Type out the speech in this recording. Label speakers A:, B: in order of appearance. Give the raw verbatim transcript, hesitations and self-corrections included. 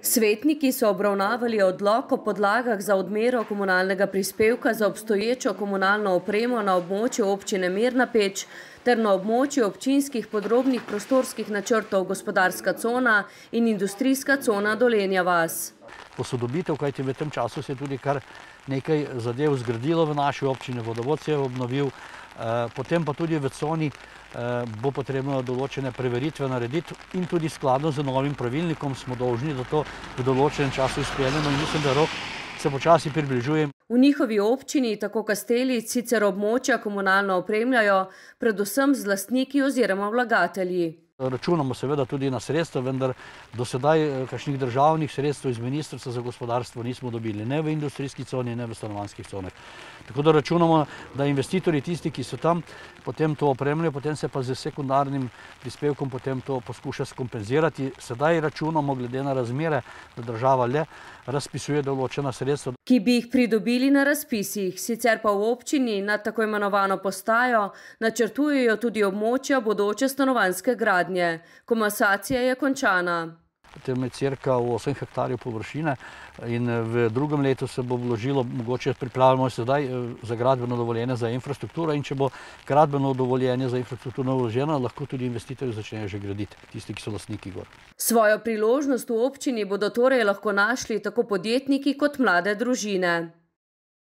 A: Svetniki so obravnavali odlok o podlagah za odmero komunalnega prispevka za obstoječo komunalno opremo na območju občine Mirna Peč ter na območju občinskih podrobnih prostorskih načrtov gospodarska cona in industrijska cona Dolenja vas.
B: Posodobitev, kajti v tem času se je tudi kar nekaj zadev zgradilo v naši občini, vodovod se je obnovil, potem pa tudi v coni bo potrebno določene preveritve narediti in tudi skladno z novim pravilnikom smo dolžni, da to v določenem času izpeljemo in mislim, da rok se počasi približuje.
A: V njihovi občini tako Kastelic sicer območja komunalno opremljajo, predvsem z lastniki oziroma vlagatelji.
B: Računamo seveda tudi na sredstva, vendar do sedaj kakšnih državnih sredstev iz Ministrstva za gospodarstvo nismo dobili, ne v industrijski coni, ne v stanovanjskih conah. Tako da računamo, da investitorji tisti, ki so tam, potem to opremljajo, potem se pa z sekundarnim prispevkom potem to poskuša skompenzirati. Sedaj računamo glede na razmere, da država le razpisuje določena sredstva,
A: ki bi jih pridobili na razpisih, sicer pa v občini na tako imenovano postajo načrtujejo tudi območja bodoče stanovanjske gradnje. Komasacija je končana.
B: Potem je cirka osem hektarjev površine in v drugem letu se bo vložilo, mogoče pripravljamo sedaj za gradbeno dovoljenje za infrastrukturo in če bo gradbeno dovoljenje za infrastrukturo vloženo, lahko tudi investitorji začnejo že graditi, tisti, ki so lastniki gor.
A: Svojo priložnost v občini bodo torej lahko našli tako podjetniki kot mlade družine.